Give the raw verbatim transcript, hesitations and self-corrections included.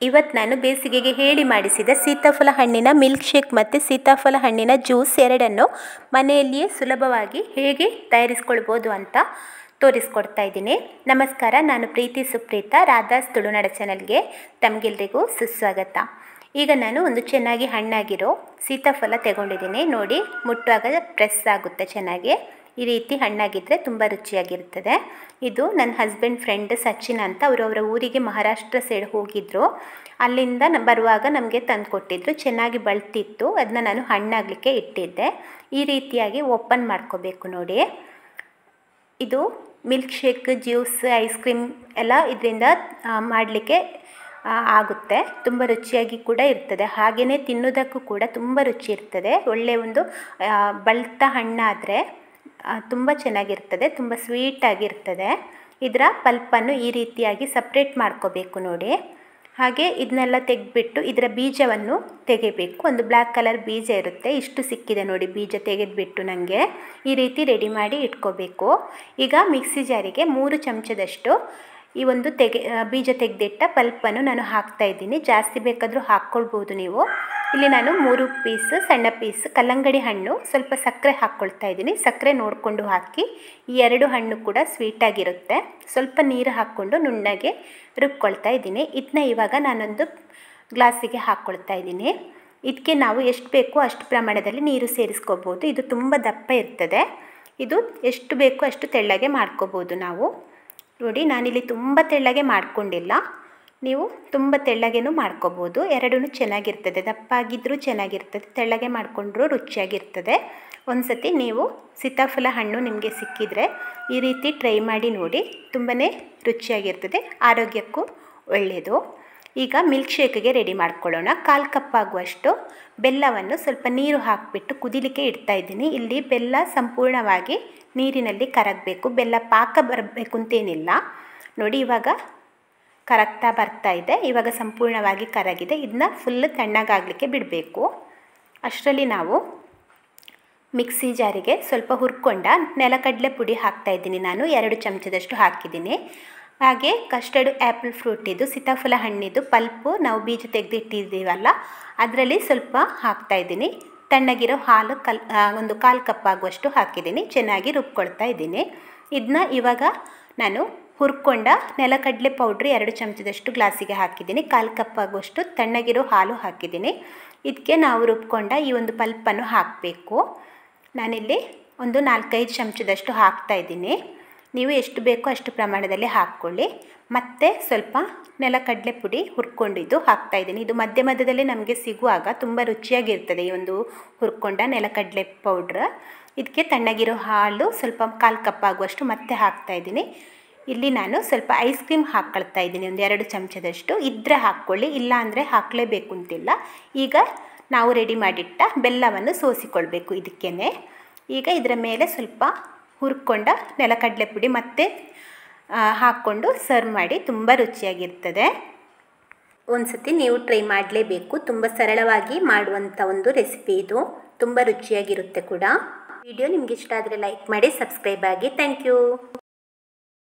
ಇವತ್ತು ನಾನು ಬೇಸಿಗೆಗೆ ಹೇಳಿ ಮಾಡಿಸಿದ ಸೀತಾಫಲ ಹಣ್ಣಿನ ಮಿಲ್ಕ್ ಶೇಕ್ ಮತ್ತು ಸೀತಾಫಲ ಹಣ್ಣಿನ ಜ್ಯೂಸ್ ಎರಡನ್ನು ಮನೆಯಲ್ಲಿಯೇ ಸುಲಭವಾಗಿ ಹೇಗೆ ತಯಾರಿಸ್ಕೊಳ್ಬೋದು ಅಂತ ತೋರಿಸ್ಕೊಡ್ತಾ ಇದ್ದೀನಿ. ನಮಸ್ಕಾರ, ನಾನು ಪ್ರೀತಿ ಸುಪ್ರೀತಾ, ರಾಧಾಸ್ ತುಳುನಾಡ ಚಾನಲ್ಗೆ ತಮಗೆಲ್ರಿಗೂ ಸುಸ್ವಾಗತ. ಈಗ ನಾನು ಒಂದು ಚೆನ್ನಾಗಿ ಹಣ್ಣಾಗಿರೋ ಸೀತಾಫಲ ತಗೊಂಡಿದ್ದೀನಿ. ನೋಡಿ, ಮುಟ್ಟುವಾಗ ಪ್ರೆಸ್ ಆಗುತ್ತೆ ಚೆನ್ನಾಗಿ. ಈ ರೀತಿ ಹಣ್ಣಾಗಿದ್ದರೆ ತುಂಬ ರುಚಿಯಾಗಿರ್ತದೆ. ಇದು ನನ್ನ ಹಸ್ಬೆಂಡ್ ಫ್ರೆಂಡ್ ಸಚಿನ್ ಅಂತ, ಅವರು ಅವರ ಊರಿಗೆ ಮಹಾರಾಷ್ಟ್ರ ಸೈಡ್ ಹೋಗಿದ್ದರು. ಅಲ್ಲಿಂದ ಬರುವಾಗ ನಮಗೆ ತಂದು ಕೊಟ್ಟಿದ್ರು. ಚೆನ್ನಾಗಿ ಬಳ್ತಿತ್ತು, ಅದನ್ನ ನಾನು ಹಣ್ಣಾಗಲಿಕ್ಕೆ ಇಟ್ಟಿದ್ದೆ. ಈ ರೀತಿಯಾಗಿ ಓಪನ್ ಮಾಡ್ಕೋಬೇಕು. ನೋಡಿ, ಇದು milk shake, juice, ice cream ಎಲ್ಲ ಇದರಿಂದ ಮಾಡಲಿಕ್ಕೆ ಆಗುತ್ತೆ. ತುಂಬ ರುಚಿಯಾಗಿ ಕೂಡ ಇರ್ತದೆ. ಹಾಗೆಯೇ ತಿನ್ನೋದಕ್ಕೂ ಕೂಡ ತುಂಬ ರುಚಿ ಇರ್ತದೆ. ಒಳ್ಳೆಯ ಒಂದು ಬಳ್ತ ಹಣ್ಣಾದರೆ ತುಂಬ ಚೆನ್ನಾಗಿರ್ತದೆ, ತುಂಬ ಸ್ವೀಟಾಗಿರ್ತದೆ. ಇದರ ಪಲ್ಪನ್ನು ಈ ರೀತಿಯಾಗಿ ಸಪ್ರೇಟ್ ಮಾಡ್ಕೋಬೇಕು. ನೋಡಿ, ಹಾಗೆ ಇದನ್ನೆಲ್ಲ ತೆಗೆದ್ಬಿಟ್ಟು ಇದರ ಬೀಜವನ್ನು ತೆಗೆಯಬೇಕು. ಒಂದು ಬ್ಲ್ಯಾಕ್ ಕಲರ್ ಬೀಜ ಇರುತ್ತೆ, ಇಷ್ಟು ಸಿಕ್ಕಿದೆ ನೋಡಿ ಬೀಜ ತೆಗೆದುಬಿಟ್ಟು ನನಗೆ ಈ ರೀತಿ ರೆಡಿ ಮಾಡಿ ಇಟ್ಕೋಬೇಕು. ಈಗ ಮಿಕ್ಸಿ ಜಾರಿಗೆ ಮೂರು ಚಮಚದಷ್ಟು ಈ ಒಂದು ತೆಗೆ ಬೀಜ ತೆಗೆದಿಟ್ಟ ಪಲ್ಪನ್ನು ನಾನು ಹಾಕ್ತಾಯಿದ್ದೀನಿ. ಜಾಸ್ತಿ ಬೇಕಾದರೂ ಹಾಕ್ಕೊಳ್ಬೋದು ನೀವು. ಇಲ್ಲಿ ನಾನು ಮೂರು ಪೀಸ್ ಸಣ್ಣ ಪೀಸ್ ಕಲ್ಲಂಗಡಿ ಹಣ್ಣು, ಸ್ವಲ್ಪ ಸಕ್ಕರೆ ಹಾಕ್ಕೊಳ್ತಾ ಇದ್ದೀನಿ. ಸಕ್ಕರೆ ನೋಡಿಕೊಂಡು ಹಾಕಿ. ಈ ಎರಡು ಹಣ್ಣು ಕೂಡ ಸ್ವೀಟಾಗಿರುತ್ತೆ. ಸ್ವಲ್ಪ ನೀರು ಹಾಕ್ಕೊಂಡು ನುಣ್ಣಗೆ ರುಬ್ಕೊಳ್ತಾ ಇದ್ದೀನಿ. ಇದನ್ನ ಇವಾಗ ನಾನೊಂದು ಗ್ಲಾಸಿಗೆ ಹಾಕ್ಕೊಳ್ತಾ ಇದ್ದೀನಿ. ಇದಕ್ಕೆ ನಾವು ಎಷ್ಟು ಬೇಕೋ ಅಷ್ಟು ಪ್ರಮಾಣದಲ್ಲಿ ನೀರು ಸೇರಿಸ್ಕೋಬೋದು. ಇದು ತುಂಬ ದಪ್ಪ ಇರ್ತದೆ. ಇದು ಎಷ್ಟು ಬೇಕೋ ಅಷ್ಟು ತೆಳ್ಳಗೆ ಮಾಡ್ಕೋಬೋದು ನಾವು. ನೋಡಿ, ನಾನಿಲ್ಲಿ ತುಂಬ ತೆಳ್ಳಗೆ ಮಾಡ್ಕೊಂಡಿಲ್ಲ, ನೀವು ತುಂಬ ತೆಳ್ಳಗೇನು ಮಾಡ್ಕೋಬೋದು. ಎರಡೂ ಚೆನ್ನಾಗಿರ್ತದೆ. ದಪ್ಪಾಗಿದ್ದರೂ ಚೆನ್ನಾಗಿರ್ತದೆ, ತೆಳ್ಳಗೆ ಮಾಡಿಕೊಂಡ್ರೂ ರುಚಿಯಾಗಿರ್ತದೆ. ಒಂದು ಸತಿ ನೀವು ಸೀತಾಫಲ ಹಣ್ಣು ನಿಮಗೆ ಸಿಕ್ಕಿದರೆ ಈ ರೀತಿ ಟ್ರೈ ಮಾಡಿ ನೋಡಿ, ತುಂಬಾ ರುಚಿಯಾಗಿರ್ತದೆ, ಆರೋಗ್ಯಕ್ಕೂ ಒಳ್ಳೆಯದು. ಈಗ ಮಿಲ್ಕ್ ಶೇಕ್ಗೆ ರೆಡಿ ಮಾಡ್ಕೊಳ್ಳೋಣ. ಕಾಲು ಕಪ್ ಆಗುವಷ್ಟು ಬೆಲ್ಲವನ್ನು ಸ್ವಲ್ಪ ನೀರು ಹಾಕಿಬಿಟ್ಟು ಕುದಿಲಿಕ್ಕೆ ಇಡ್ತಾ ಇದ್ದೀನಿ. ಇಲ್ಲಿ ಬೆಲ್ಲ ಸಂಪೂರ್ಣವಾಗಿ ನೀರಿನಲ್ಲಿ ಕರಗಬೇಕು. ಬೆಲ್ಲ ಪಾಕ ಬರಬೇಕು ಅಂತೇನಿಲ್ಲ. ನೋಡಿ, ಇವಾಗ ಕರಗ್ತಾ ಬರ್ತಾ ಇದೆ. ಇವಾಗ ಸಂಪೂರ್ಣವಾಗಿ ಕರಗಿದೆ. ಇದನ್ನ ಫುಲ್ ತಣ್ಣಗಾಗಲಿಕ್ಕೆ ಬಿಡಬೇಕು. ಅಷ್ಟರಲ್ಲಿ ನಾವು ಮಿಕ್ಸಿ ಜಾರಿಗೆ ಸ್ವಲ್ಪ ಹುರ್ಕೊಂಡ ನೆಲಕಡಲೆ ಪುಡಿ ಹಾಕ್ತಾಯಿದ್ದೀನಿ. ನಾನು ಎರಡು ಚಮಚದಷ್ಟು ಹಾಕಿದ್ದೀನಿ. ಹಾಗೆ ಕಸ್ಟರ್ಡ್ ಆ್ಯಪಲ್ ಫ್ರೂಟ್, ಇದು ಸೀತಾಫಲ ಹಣ್ಣಿದ್ದು ಪಲ್ಪು ನಾವು ಬೀಜ ತೆಗೆದಿಟ್ಟಿದ್ದೀವಲ್ಲ, ಅದರಲ್ಲಿ ಸ್ವಲ್ಪ ಹಾಕ್ತಾಯಿದ್ದೀನಿ. ತಣ್ಣಗಿರೋ ಹಾಲು ಕಲ್ ಒಂದು ಕಾಲು ಕಪ್ ಆಗುವಷ್ಟು ಹಾಕಿದ್ದೀನಿ. ಚೆನ್ನಾಗಿ ರುಬ್ಕೊಳ್ತಾ ಇದ್ದೀನಿ. ಇದನ್ನ ಇವಾಗ ನಾನು ಹುರ್ಕೊಂಡ ನೆಲಕಡಲೆ ಪೌಡ್ರ್ ಎರಡು ಚಮಚದಷ್ಟು ಗ್ಲಾಸಿಗೆ ಹಾಕಿದ್ದೀನಿ. ಕಾಲು ಕಪ್ ಆಗುವಷ್ಟು ತಣ್ಣಗಿರೋ ಹಾಲು ಹಾಕಿದ್ದೀನಿ. ಇದಕ್ಕೆ ನಾವು ರುಬ್ಕೊಂಡ ಈ ಒಂದು ಪಲ್ಪನ್ನು ಹಾಕಬೇಕು. ನಾನಿಲ್ಲಿ ಒಂದು ನಾಲ್ಕೈದು ಚಮಚದಷ್ಟು ಹಾಕ್ತಾಯಿದ್ದೀನಿ. ನೀವು ಎಷ್ಟು ಬೇಕೋ ಅಷ್ಟು ಪ್ರಮಾಣದಲ್ಲಿ ಹಾಕ್ಕೊಳ್ಳಿ. ಮತ್ತು ಸ್ವಲ್ಪ ನೆಲಕಡಲೆ ಪುಡಿ ಹುರ್ಕೊಂಡಿದ್ದು ಹಾಕ್ತಾಯಿದ್ದೀನಿ. ಇದು ಮಧ್ಯ ಮಧ್ಯದಲ್ಲಿ ನಮಗೆ ಸಿಗುವಾಗ ತುಂಬ ರುಚಿಯಾಗಿರ್ತದೆ ಈ ಒಂದು ಹುರ್ಕೊಂಡ ನೆಲಕಡಲೆ ಪೌಡ್ರ್. ಇದಕ್ಕೆ ತಣ್ಣಗಿರೋ ಹಾಲು ಸ್ವಲ್ಪ ಕಾಲು ಕಪ್ ಆಗುವಷ್ಟು ಮತ್ತೆ ಹಾಕ್ತಾಯಿದ್ದೀನಿ. ಇಲ್ಲಿ ನಾನು ಸ್ವಲ್ಪ ಐಸ್ ಕ್ರೀಮ್ ಹಾಕ್ಕೊಳ್ತಾ ಇದ್ದೀನಿ, ಒಂದು ಎರಡು ಚಮಚದಷ್ಟು. ಇದ್ದರೆ ಹಾಕ್ಕೊಳ್ಳಿ, ಇಲ್ಲ ಅಂದರೆ ಹಾಕಲೇಬೇಕು ಅಂತಿಲ್ಲ. ಈಗ ನಾವು ರೆಡಿ ಮಾಡಿಟ್ಟ ಬೆಲ್ಲವನ್ನು ಸೋಸಿಕೊಳ್ಬೇಕು ಇದಕ್ಕೇ. ಈಗ ಇದರ ಮೇಲೆ ಸ್ವಲ್ಪ ಹುರ್ಕೊಂಡ ನೆಲಕಡಲೆ ಪುಡಿ ಮತ್ತೆ ಹಾಕ್ಕೊಂಡು ಸರ್ವ್ ಮಾಡಿ, ತುಂಬ ರುಚಿಯಾಗಿರ್ತದೆ. ಒಂದು ಸತಿ ನೀವು ಟ್ರೈ ಮಾಡಲೇಬೇಕು. ತುಂಬ ಸರಳವಾಗಿ ಮಾಡುವಂಥ ಒಂದು ರೆಸಿಪಿ ಇದು, ತುಂಬ ರುಚಿಯಾಗಿರುತ್ತೆ ಕೂಡ. ವಿಡಿಯೋ ನಿಮ್ಗೆ ಇಷ್ಟ ಆದರೆ ಲೈಕ್ ಮಾಡಿ, ಸಬ್ಸ್ಕ್ರೈಬ್ ಆಗಿ. Thank you.